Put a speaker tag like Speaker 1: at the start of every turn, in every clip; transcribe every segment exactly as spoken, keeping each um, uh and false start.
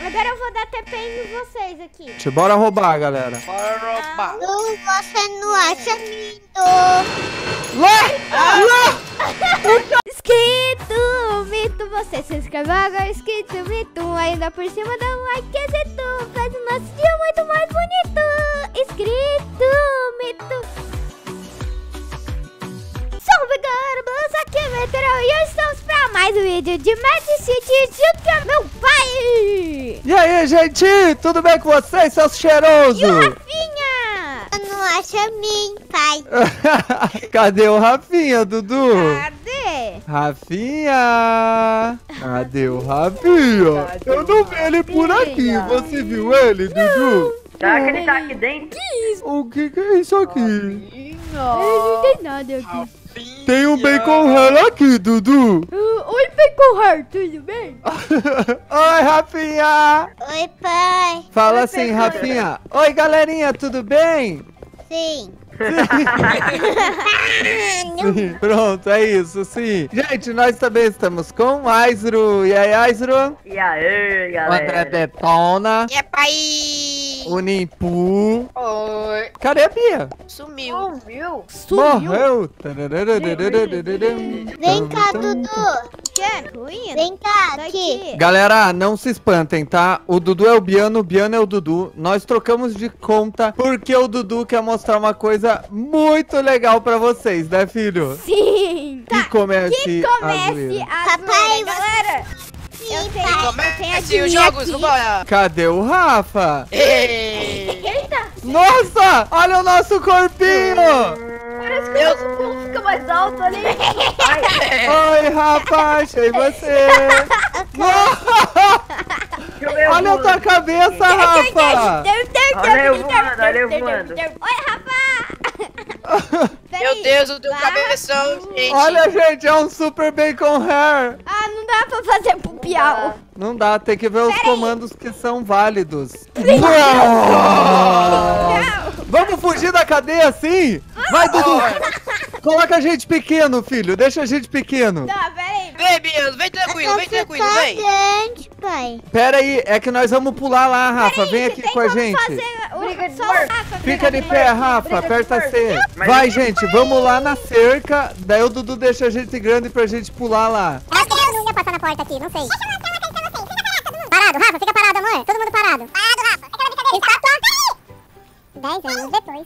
Speaker 1: Agora eu vou dar T P em vocês aqui.
Speaker 2: Bora roubar, galera.
Speaker 3: Bora roubar.
Speaker 4: Lu, você não acha lindo?
Speaker 2: Lá! Lá!
Speaker 1: Inscrito, Mito, você se inscreve agora, inscrito, Mito. Ainda por cima dá um like, que tu faz o nosso dia muito mais bonito. Inscrito, Mito. Salve, galera, aqui é Meteorol e hoje estamos para mais um vídeo de Magic City junto com meu pai.
Speaker 2: E aí, gente, tudo bem com vocês, seus cheirosos?
Speaker 1: E o Rafinha?
Speaker 4: Eu não acho mim, pai.
Speaker 2: Cadê o Rafinha, Dudu?
Speaker 1: Cadê?
Speaker 2: Rafinha! Cadê o Rafinha?
Speaker 3: Cadê
Speaker 2: Eu não vi ele por aqui, você viu ele, Dudu?
Speaker 3: Será que ele tá aqui dentro?
Speaker 2: O que que é isso aqui?
Speaker 1: Não tem nada aqui.
Speaker 2: Tem um bacon hell aqui, Dudu.
Speaker 1: Uh, oi, Bacon Heart, tudo bem?
Speaker 2: Oi, Rafinha!
Speaker 4: Oi, pai.
Speaker 2: Fala
Speaker 1: Oi,
Speaker 2: assim,
Speaker 1: Bacon.
Speaker 2: Rafinha. Oi, galerinha, tudo bem?
Speaker 4: Sim.
Speaker 2: Sim, pronto, é isso, sim. Gente, nós também estamos com o Aizru. E aí, Aizru?
Speaker 3: E aí,
Speaker 2: O André
Speaker 3: galera?
Speaker 2: Detona.
Speaker 4: E é pai.
Speaker 2: O Nimpu.
Speaker 4: Oi.
Speaker 2: Cadê a Bia?
Speaker 4: Sumiu.
Speaker 3: Sumiu?
Speaker 2: Morreu.
Speaker 4: Vem cá, Dudu.
Speaker 1: Quero ruim?
Speaker 4: Vem cá,
Speaker 1: Tá
Speaker 4: aqui.
Speaker 1: aqui.
Speaker 2: Galera, não se espantem, tá? O Dudu é o Biano, o Biano é o Dudu. Nós trocamos de conta porque o Dudu quer mostrar uma coisa muito legal pra vocês, né, filho?
Speaker 1: Sim.
Speaker 2: Que comece,
Speaker 1: Que
Speaker 2: a
Speaker 1: comece
Speaker 2: zoeira.
Speaker 1: a
Speaker 4: Papai,
Speaker 1: zoeira, galera. Eu
Speaker 4: Sim,
Speaker 1: tenho,
Speaker 4: pai.
Speaker 1: eu tenho a
Speaker 5: Comece os
Speaker 1: Julia
Speaker 5: jogos,
Speaker 1: aqui.
Speaker 5: vambora!
Speaker 2: Cadê o Rafa?
Speaker 5: Ei!
Speaker 1: Eita,
Speaker 2: Nossa, olha o nosso corpinho!
Speaker 1: parece que o nosso pulo fica mais alto ali.
Speaker 2: Oi, Rafa, achei você!
Speaker 3: Deixa eu ver o
Speaker 2: Olha a
Speaker 3: mundo.
Speaker 2: tua cabeça, Rafa!
Speaker 3: Olha eu voando, olha eu voando.
Speaker 1: Oi, Rafa!
Speaker 5: Meu Deus, o teu
Speaker 1: Vai.
Speaker 5: cabeção, gente!
Speaker 2: Olha, gente, é um super bacon hair!
Speaker 1: Ah, não dá pra fazer pupial.
Speaker 2: Não dá, tem que ver os comandos que são válidos.
Speaker 1: Não.
Speaker 2: Vamos fugir da cadeia assim? Vai, Dudu! Coloca a gente pequeno, filho, deixa a gente pequeno.
Speaker 1: Tá, peraí.
Speaker 5: Vem, Biano, vem tranquilo, vem tranquilo, vem!
Speaker 4: Grande, pai.
Speaker 2: Pera aí, é que nós vamos pular lá, Rafa, vem aqui
Speaker 1: Tem
Speaker 2: com a
Speaker 1: como
Speaker 2: gente.
Speaker 1: fazer o-
Speaker 3: Briga de
Speaker 1: só o
Speaker 3: morte.
Speaker 1: Rafa
Speaker 2: Fica de
Speaker 1: briga
Speaker 2: pé,
Speaker 1: morte.
Speaker 2: Rafa,
Speaker 3: briga de
Speaker 2: aperta
Speaker 3: morte.
Speaker 2: C.
Speaker 3: Mas
Speaker 2: Vai,
Speaker 3: eu-
Speaker 2: gente, vamos lá na cerca, daí o Dudu deixa a gente grande pra gente pular lá.
Speaker 4: Meu Deus. Eu ia passar na porta aqui, não sei. Parado, Rafa, fica parado, amor. Todo mundo parado. Parado, Rafa. Aquela brincadeira. Estátua. Dez anos depois.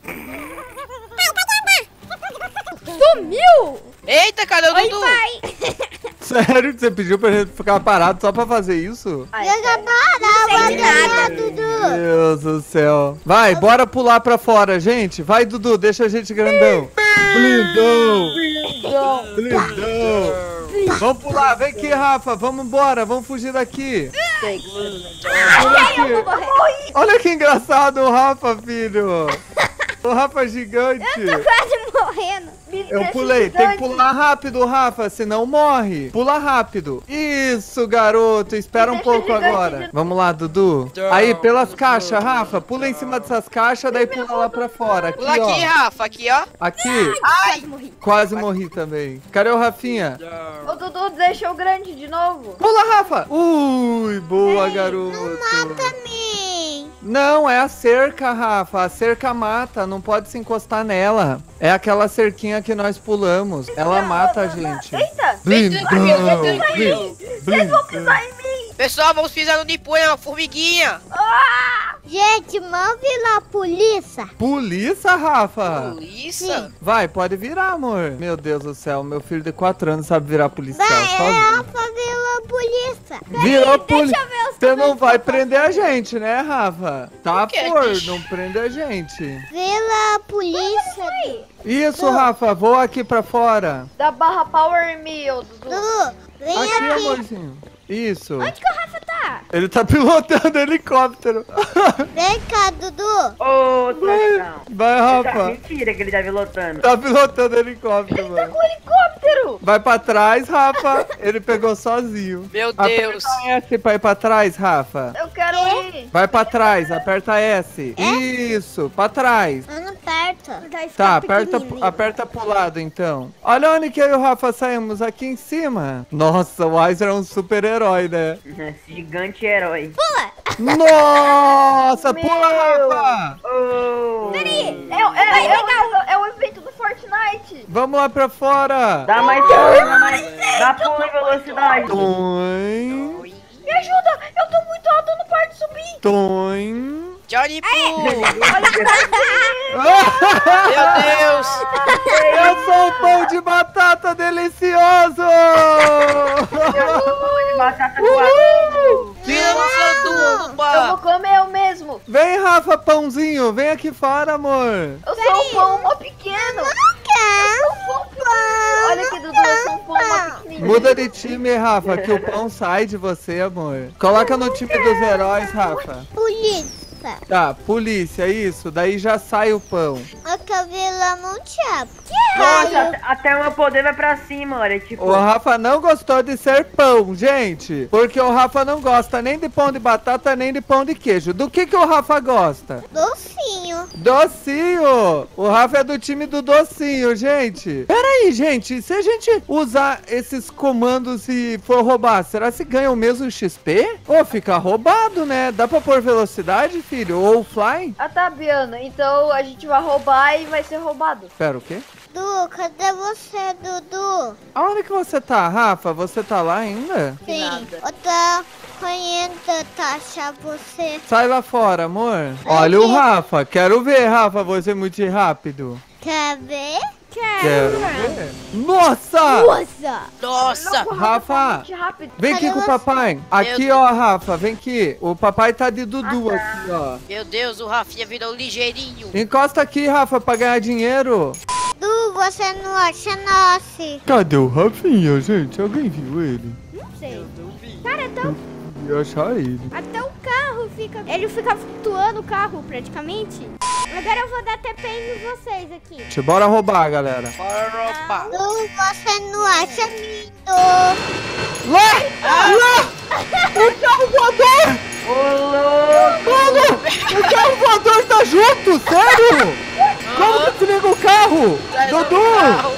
Speaker 1: Sumiu!
Speaker 5: Eita, cadê o
Speaker 1: Oi,
Speaker 5: Dudu?
Speaker 1: pai.
Speaker 2: Sério que você pediu pra gente ficar parado só pra fazer isso?
Speaker 3: Ai,
Speaker 4: Joga bola,
Speaker 1: Não sei de nada.
Speaker 4: Dudu.
Speaker 2: Deus do céu. Vai, bora pular pra fora, gente. Vai, Dudu, deixa a gente grandão. Blindão. Blindão. Vamos pular, vem aqui, Rafa. Vamos embora, vamos fugir daqui.
Speaker 1: Ai, eu vou morrer.
Speaker 2: Olha que engraçado o Rafa, filho. O Rafa gigante.
Speaker 1: Tô quase morrendo.
Speaker 2: Eu pulei, tem que pular rápido, Rafa, senão morre. Pula rápido. Isso, garoto, espera um
Speaker 3: deixa
Speaker 2: pouco
Speaker 3: gigante
Speaker 2: agora.
Speaker 3: de-
Speaker 2: Vamos lá, Dudu. Aí, pelas caixas, Rafa, pula em cima dessas caixas, daí pula lá pra fora. Aqui,
Speaker 5: Pula aqui,
Speaker 2: ó.
Speaker 5: Rafa, aqui, ó.
Speaker 2: Aqui.
Speaker 1: Quase morri.
Speaker 2: Quase morri também. Cadê o Rafinha?
Speaker 3: O Dudu deixou grande de novo.
Speaker 2: Pula, Rafa. Ui, boa, garoto.
Speaker 4: Mim.
Speaker 2: Não, é a cerca, Rafa. A cerca mata, não pode se encostar nela. É aquela cerquinha que nós pulamos. Ela mata a gente.
Speaker 3: Eita.
Speaker 5: Vem
Speaker 2: Blindão,
Speaker 5: tranquilo, vem tranquilo.
Speaker 2: blindão.
Speaker 3: Pisar em mim.
Speaker 5: Pessoal, vamos pisar no Nipu, é uma formiguinha.
Speaker 4: Gente, move lá a polícia.
Speaker 2: Polícia, Rafa?
Speaker 5: Polícia?
Speaker 2: Vai, pode virar, amor. Meu Deus do céu, meu filho de quatro anos sabe virar policial
Speaker 4: Vai,
Speaker 2: sozinho.
Speaker 4: Rafa, virou a polícia.
Speaker 2: Virou polícia.
Speaker 1: Deixa eu ver os
Speaker 2: Você não
Speaker 1: comandos
Speaker 2: vai
Speaker 1: que eu
Speaker 2: prender a gente, né, Rafa? Tá,
Speaker 5: Por quê?
Speaker 2: por, não prende a gente.
Speaker 4: Vila a polícia.
Speaker 2: Isso, Rafa, voa aqui pra fora.
Speaker 3: Da barra Power Me, ô Dudu.
Speaker 4: Dudu, vem
Speaker 2: Aqui,
Speaker 4: aqui.
Speaker 2: amorzinho. Isso.
Speaker 1: Onde que o Rafa tá?
Speaker 2: Ele tá pilotando helicóptero.
Speaker 4: Vem cá, Dudu.
Speaker 3: Ô, traição.
Speaker 2: Vai,
Speaker 3: Tá-
Speaker 2: Rafa.
Speaker 3: Mentira que ele tá pilotando.
Speaker 2: Tá pilotando helicóptero, mano.
Speaker 3: O helicóptero.
Speaker 2: Vai pra trás, Rafa. Ele pegou sozinho.
Speaker 5: Meu Deus.
Speaker 2: Aperta S pra ir pra trás, Rafa.
Speaker 3: Eu quero ir.
Speaker 2: Vai pra trás, aperta S. Isso, pra trás.
Speaker 4: Eu não perto.
Speaker 2: Tá, aperta, aperta pro lado então. Olha onde que eu e o Rafa saímos, aqui em cima. Nossa, o Weiser é um super herói, né?
Speaker 3: Gigante herói.
Speaker 1: Pula!
Speaker 2: Nossa, pula,
Speaker 3: Meu.
Speaker 2: Rafa!
Speaker 3: Oh.
Speaker 1: Peraí.
Speaker 6: É, o- é, é, o, é o evento do Fortnite.
Speaker 2: Vamos lá pra fora!
Speaker 3: Dá mais pulo, dá mais. Dá pulo em velocidade.
Speaker 2: Toim,
Speaker 6: Me ajuda, eu tô muito alto, eu não paro de subir.
Speaker 2: toim.
Speaker 5: Johnny Poo!
Speaker 2: Ah,
Speaker 5: Meu Deus!
Speaker 2: eu sou um pão de batata delicioso!
Speaker 3: Pulo de batata com água.
Speaker 5: Vira no seu
Speaker 6: Eu vou
Speaker 5: Dumba!
Speaker 6: comer eu mesmo.
Speaker 2: Vem, Rafa, pãozinho, vem aqui fora, amor.
Speaker 6: Eu sou um pão mó pequeno. Eu sou um pão pequeno. Olha aqui, Dudu, eu sou um pão mó pequenininho.
Speaker 2: Muda de time, Rafa, que o pão sai de você, amor. Coloca no time dos heróis, Rafa.
Speaker 4: Polícia.
Speaker 2: Tá, polícia, isso. Daí já sai o pão.
Speaker 4: Eu quero virar mundial.
Speaker 3: Nossa, até- até o meu poder vai pra cima, olha. Tipo,
Speaker 2: O Rafa não gostou de ser pão, gente. Porque o Rafa não gosta nem de pão de batata, nem de pão de queijo. Do que que o Rafa gosta?
Speaker 4: Docinho.
Speaker 2: Docinho! O Rafa é do time do docinho, gente. Pera aí, gente. Se a gente usar esses comandos e for roubar, será que ganha o mesmo X P? Ou fica roubado, né? Dá pra pôr velocidade, filho? Ou fly?
Speaker 6: Ah tá, Biana, então a gente vai roubar e vai ser roubado.
Speaker 2: Pera, o quê?
Speaker 4: Dudu, cadê você, Dudu?
Speaker 2: Aonde que você tá, Rafa? Você tá lá ainda?
Speaker 6: De nada.
Speaker 4: Eu tô correndo pra achar você.
Speaker 2: Sai lá fora, amor. Olha o Rafa. Quero ver, Rafa, você muito rápido.
Speaker 4: Quer ver?
Speaker 2: Quero ver. Nossa!
Speaker 1: Nossa.
Speaker 5: Nossa!
Speaker 6: Louco,
Speaker 2: Rafa.
Speaker 6: tá muito rápido.
Speaker 2: Vem aqui
Speaker 4: Cadê
Speaker 2: com o
Speaker 4: você?
Speaker 2: papai. Aqui,
Speaker 5: Deus.
Speaker 2: ó, Rafa. Vem aqui. O papai tá de Dudu aqui, ó.
Speaker 5: Meu Deus, o Rafinha virou ligeirinho.
Speaker 2: Encosta aqui, Rafa, pra ganhar dinheiro.
Speaker 4: Du, você não acha nosso.
Speaker 2: Cadê o Rafinha, gente? Alguém viu ele?
Speaker 1: Não sei. Cara, até o,
Speaker 2: Eu achar ele.
Speaker 1: até o carro fica... Ele fica flutuando o carro, praticamente. Agora eu vou dar T P em vocês aqui.
Speaker 2: Deixa eu bora roubar, galera.
Speaker 5: Bora roubar.
Speaker 4: Du, você não acha lindo.
Speaker 2: Lá! Lá! O carro voador!
Speaker 3: ô louco.
Speaker 2: Mano! O carro voador tá junto! Sério? Como que desliga o carro? Dudu!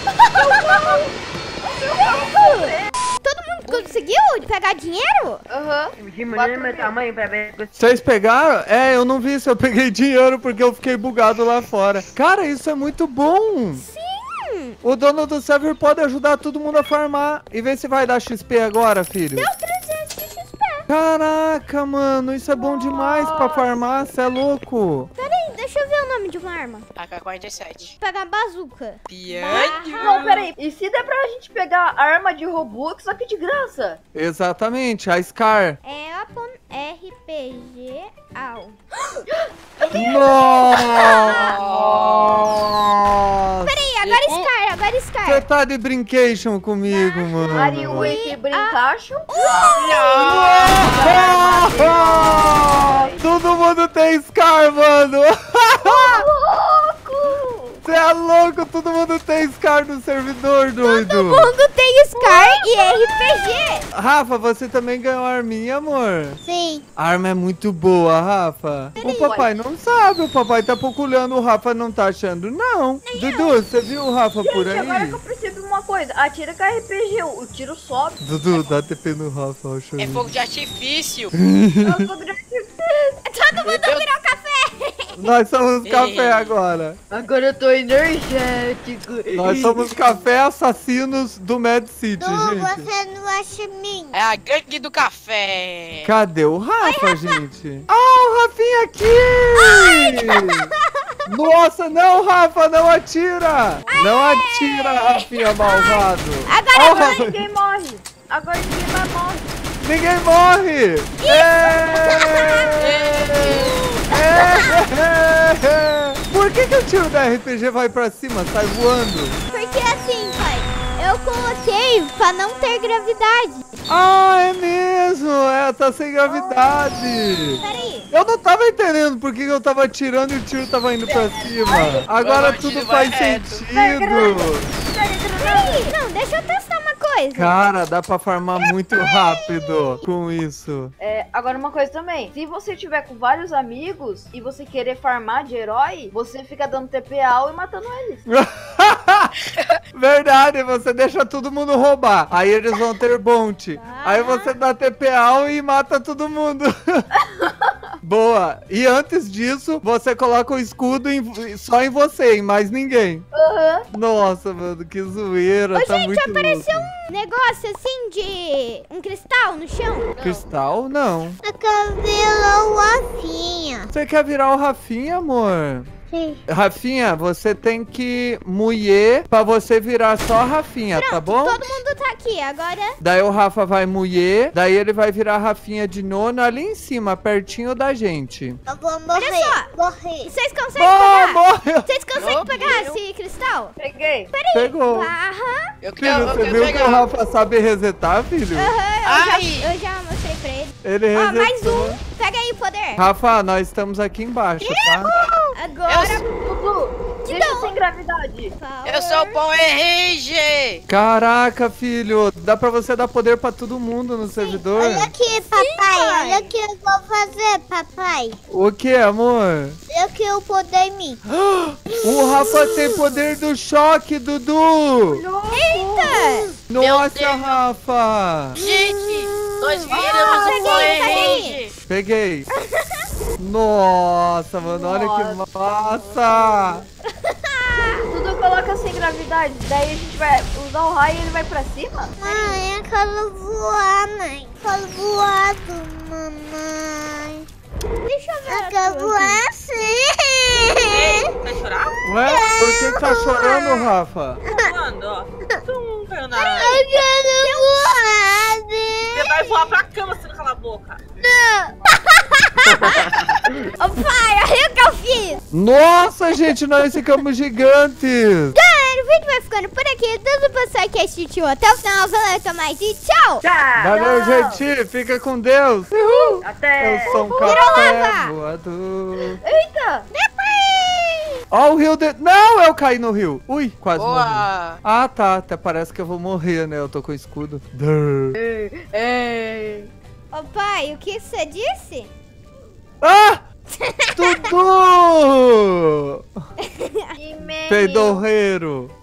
Speaker 1: Todo mundo conseguiu pegar dinheiro?
Speaker 6: Aham.
Speaker 3: Diminui meu tamanho pra ver.
Speaker 2: Vocês pegaram? É, eu não vi se eu peguei dinheiro porque eu fiquei bugado lá fora. Cara, isso é muito bom!
Speaker 1: Sim.
Speaker 2: O dono do server pode ajudar todo mundo a farmar. E ver se vai dar X P agora, filho.
Speaker 1: Deu trezentos de X P.
Speaker 2: Caraca, mano, isso é bom demais pra farmar, cê é louco.
Speaker 1: Pera aí, deixa eu ver o nome de uma arma.
Speaker 5: A K quarenta e sete.
Speaker 1: Vou pegar bazuca.
Speaker 5: Pianho.
Speaker 6: Não, peraí. E se der pra gente pegar arma de Robux, só que de graça?
Speaker 2: Exatamente, a Scar.
Speaker 1: É Apon R P G Al.
Speaker 2: Nossa!
Speaker 1: Peraí, agora
Speaker 5: E-
Speaker 1: Scar, agora
Speaker 2: Você
Speaker 1: Scar.
Speaker 2: tá de brincation comigo, mano.
Speaker 6: Ariu e Brincacho.
Speaker 2: Ah! Todo mundo tem Scar, mano.
Speaker 6: Louco!
Speaker 2: Você é louco, todo mundo tem Scar no servidor, doido.
Speaker 1: Todo mundo tem Scar e R P G.
Speaker 2: Rafa, você também ganhou a arminha, amor?
Speaker 4: Sim.
Speaker 2: A arma é muito boa, Rafa. O papai não sabe, o papai tá procurando, o Rafa não tá achando, não. Dudu, você viu o Rafa por
Speaker 6: Gente, agora
Speaker 2: aí?
Speaker 6: que eu percebi uma coisa. Atira com R P G, o tiro sobe.
Speaker 2: Dudu, dá T P no Rafa, eu acho.
Speaker 5: É fogo de artifício.
Speaker 6: Eu sou grande.
Speaker 1: Todo mundo
Speaker 5: Deus.
Speaker 1: virou café.
Speaker 2: Nós somos café
Speaker 5: Ei.
Speaker 2: agora.
Speaker 6: Agora eu tô energético.
Speaker 2: Nós somos café assassinos do Mad City,
Speaker 4: Du,
Speaker 2: gente.
Speaker 4: você não acha mim.
Speaker 5: É a gangue do café.
Speaker 2: Cadê o Rafa, gente? Ah, o Rafinha aqui! Nossa, não, Rafa, não atira! Não atira, Rafinha malvado!
Speaker 1: Agora
Speaker 2: Ó, o
Speaker 6: Agora
Speaker 2: Rafa-
Speaker 6: ninguém morre. Agora ninguém vai morrer.
Speaker 2: Ninguém morre! É! É! Por que, que o tiro da R P G vai pra cima, sai voando?
Speaker 1: Porque assim, pai, eu coloquei pra não ter gravidade.
Speaker 2: Ah, é mesmo! É, tá sem gravidade!
Speaker 1: Peraí.
Speaker 2: Eu não tava entendendo por que que eu tava atirando e o tiro tava indo pra cima. Agora
Speaker 5: o tiro
Speaker 2: tudo
Speaker 5: vai
Speaker 2: faz
Speaker 5: reto.
Speaker 2: sentido.
Speaker 1: Peraí. Não, deixa eu testar uma coisa.
Speaker 2: Cara, dá pra farmar muito rápido com isso.
Speaker 6: É, agora uma coisa também. Se você tiver com vários amigos e você querer farmar de herói, você fica dando T P A e matando eles.
Speaker 2: Verdade, você deixa todo mundo roubar. Aí eles vão ter bonte. Aí você dá T P A e mata todo mundo. Boa. E antes disso, você coloca o escudo em- só em você, em mais ninguém.
Speaker 6: Aham.
Speaker 2: Nossa, mano, que zoeira.
Speaker 1: Ô,
Speaker 2: tá
Speaker 1: gente,
Speaker 2: muito
Speaker 1: apareceu
Speaker 2: louco.
Speaker 1: um negócio assim de... um cristal no chão.
Speaker 2: Cristal? Não.
Speaker 4: Eu quero virar o Rafinha.
Speaker 2: Você quer virar o Rafinha, amor?
Speaker 4: Sim.
Speaker 2: Rafinha, você tem que mulher pra você virar só a Rafinha, tá bom?
Speaker 1: Todo mundo tá aqui, agora...
Speaker 2: Daí o Rafa vai mulher, daí ele vai virar a Rafinha de nono ali em cima, pertinho da gente.
Speaker 4: Eu vou morrer.
Speaker 1: só.
Speaker 4: Morrer.
Speaker 1: Vocês conseguem
Speaker 2: Oh,
Speaker 1: pegar?
Speaker 2: morreu!
Speaker 1: Vocês conseguem
Speaker 5: Oh,
Speaker 1: pegar
Speaker 5: meu.
Speaker 1: esse cristal?
Speaker 6: Peguei.
Speaker 2: Pegou.
Speaker 1: Barra.
Speaker 5: Eu quero,
Speaker 2: Filho,
Speaker 5: eu
Speaker 2: você
Speaker 5: quero
Speaker 2: viu que o
Speaker 5: pegar.
Speaker 2: Rafa sabe resetar, filho?
Speaker 5: Ai!
Speaker 1: Eu já mostrei pra ele.
Speaker 2: Ele
Speaker 1: Ó,
Speaker 2: resetou.
Speaker 1: mais um. Pega aí o poder.
Speaker 2: Rafa, nós estamos aqui embaixo, tá?
Speaker 1: Agora...
Speaker 6: Dudu, deixa sem gravidade.
Speaker 5: Eu sou o Power Ranger!
Speaker 2: Caraca, filho, dá pra você dar poder pra todo mundo no servidor?
Speaker 4: Olha aqui, papai. Olha o que eu vou fazer, papai.
Speaker 2: O que, amor?
Speaker 4: Eu quero poder em mim.
Speaker 2: O Rafa tem poder do choque, Dudu!
Speaker 1: Eita!
Speaker 2: Nossa,
Speaker 5: Deus.
Speaker 2: Rafa!
Speaker 5: Gente, nós viramos
Speaker 1: Ah,
Speaker 5: o
Speaker 1: peguei,
Speaker 5: Power
Speaker 1: peguei.
Speaker 5: Ranger!
Speaker 2: Peguei. Nossa, mano, olha que massa!
Speaker 6: Dudu coloca sem gravidade. Daí a gente vai usar o raio e ele vai pra cima?
Speaker 4: Mãe, eu quero voar, mãe. Eu quero voar, mamãe.
Speaker 1: Deixa eu ver.
Speaker 4: Eu
Speaker 1: a
Speaker 4: quero
Speaker 1: tua
Speaker 4: voar
Speaker 1: aqui.
Speaker 4: sim.
Speaker 7: Vai chorar?
Speaker 2: Ué, por que que tá chorando, Rafa?
Speaker 7: Voando, ó. Tum, caiu na...
Speaker 4: Eu quero voar, né?
Speaker 7: Você vai voar pra cama se não calar a boca.
Speaker 1: Ô pai, olha o que eu fiz.
Speaker 2: Nossa, gente, nós ficamos gigantes!
Speaker 1: Galera, o vídeo vai ficando por aqui. Tudo passou aqui, assistiu até o final. Valeu, até mais e tchau.
Speaker 6: Tchau.
Speaker 2: Valeu, gente! Fica com Deus!
Speaker 6: Até.
Speaker 2: Eu sou um
Speaker 1: Virou
Speaker 2: café
Speaker 1: lava.
Speaker 2: voador.
Speaker 6: Eita.
Speaker 2: Ó o rio de... Não, eu caí no rio. Ui, quase morri.
Speaker 5: Boa!
Speaker 2: Ah, tá. Até parece que eu vou morrer, né? Eu tô com o escudo. Durr.
Speaker 6: Ei.
Speaker 1: Ô pai, o que você disse?
Speaker 2: Ah! Dudu!
Speaker 6: Que meio.
Speaker 2: Peidorreiro.